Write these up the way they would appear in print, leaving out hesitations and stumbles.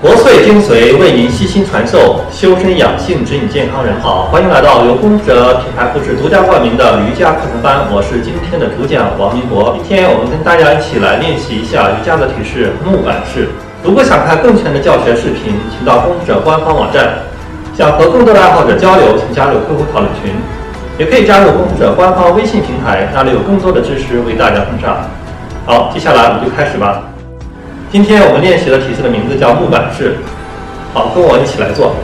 国粹精髓为您悉心传授，修身养性，指引健康人。好，欢迎来到由功者品牌复制独家冠名的瑜伽课程班，我是今天的主讲王明博。今天我们跟大家一起来练习一下瑜伽的体式木板式。如果想看更全的教学视频，请到功者官方网站。想和更多的爱好者交流，请加入 QQ 讨论群，也可以加入功者官方微信平台，那里有更多的知识为大家奉上。好，接下来我们就开始吧。今天我们练习的体式的名字叫木板式。好，跟我一起来做。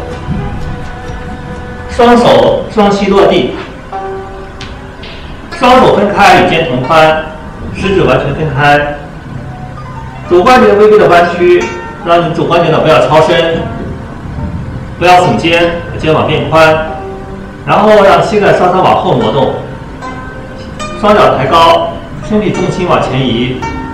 双手双膝落地，双手分开，与肩同宽，食指完全分开。肘关节微微的弯曲，让你肘关节呢不要超伸，不要耸肩，肩膀变宽。然后让膝盖稍稍往后挪动，双脚抬高，身体重心往前移。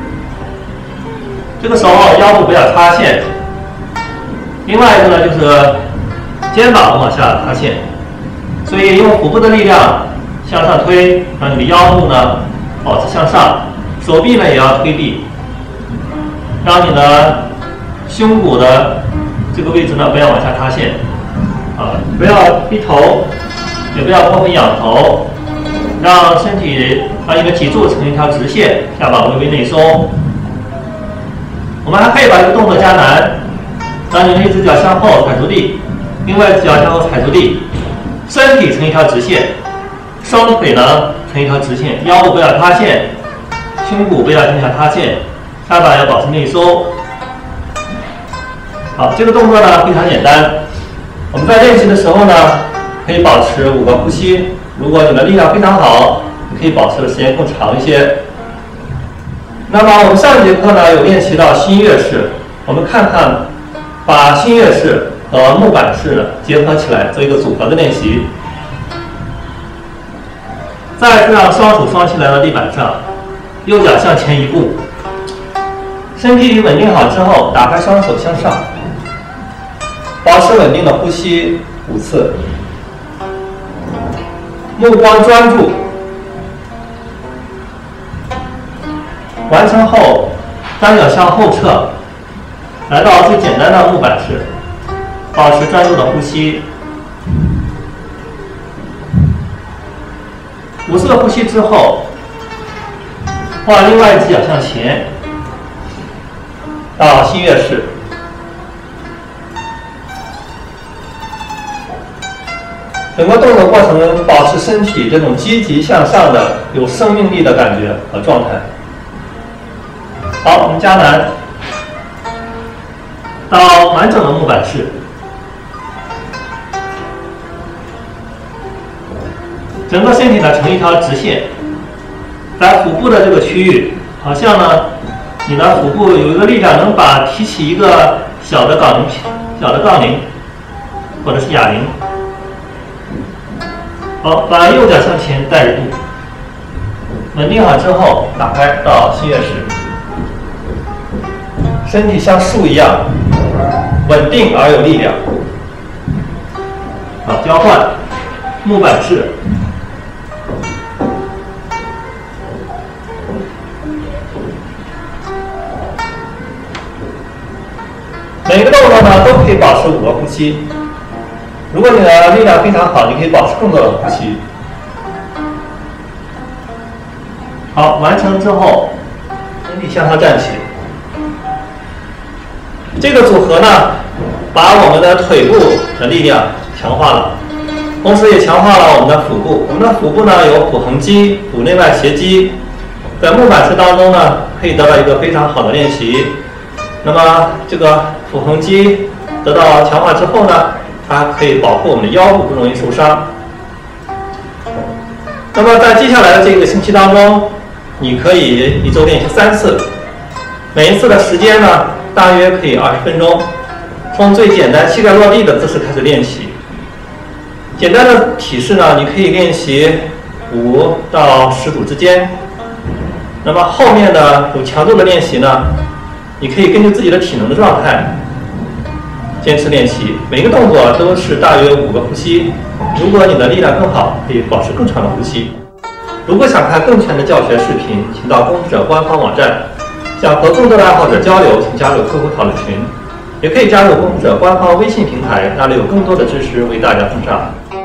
这个时候腰部不要塌陷。另外一个呢，就是肩膀往下塌陷，所以用腹部的力量向上推，让你的腰部呢保持向上，手臂呢也要推地，让你的胸骨的这个位置呢不要往下塌陷，不要低头，也不要过分仰头，让身体把你的脊柱成一条直线，下巴微微内收。我们还可以把这个动作加难，让你的一只脚向后踩着地，另外一只脚向后踩着地，身体成一条直线，双腿呢成一条直线，腰部不要塌陷，胸骨不要向下塌陷，下巴要保持内收。好，这个动作呢非常简单。我们在练习的时候呢，可以保持5个呼吸。如果你的力量非常好，你可以保持的时间更长一些。那么我们上一节课呢有练习到新月式，我们看看把新月式和木板式结合起来做一个组合的练习。在这样双手双膝来到地板上，右脚向前一步，身体稳定好之后，打开双手向上，保持稳定的呼吸5次，目光专注。完成后，单脚向后撤，来到最简单的木板式，保持专注的呼吸。5次的呼吸之后，换另外一只脚向前，到新月式。整个动作过程保持身体这种积极向上的、有生命力的感觉和状态。好，我们加难到完整的木板式。整个身体呢成一条直线，在腹部的这个区域，好像呢，你的腹部有一个力量能把提起一个小的杠铃，或者是哑铃。好，把右脚向前带入，稳定好之后，打开到新月式。身体像树一样稳定而有力量。好，交换木板式。每个动作呢都可以保持5个呼吸。如果你的力量非常好，你可以保持更多的呼吸。好，完成之后，身体向上站起。这个组合呢，把我们的腿部的力量强化了，同时也强化了我们的腹部。我们的腹部呢有腹横肌、腹内外斜肌，在木板式当中呢，可以得到一个非常好的练习。那么这个腹横肌得到强化之后呢，它可以保护我们的腰部不容易受伤。那么在接下来的这个星期当中，你可以一周练习3次，每一次的时间呢大约可以20分钟，从最简单膝盖落地的姿势开始练习。简单的体式呢，你可以练习5到10组之间。那么后面的有强度的练习呢，你可以根据自己的体能的状态坚持练习。每个动作都是大约5个呼吸。如果你的力量更好，可以保持更长的呼吸。如果想看更全的教学视频，请到功者官方网站。想和更多的爱好者交流，请加入 QQ 讨论群。 也可以加入风者官方微信平台，那里有更多的知识为大家奉上。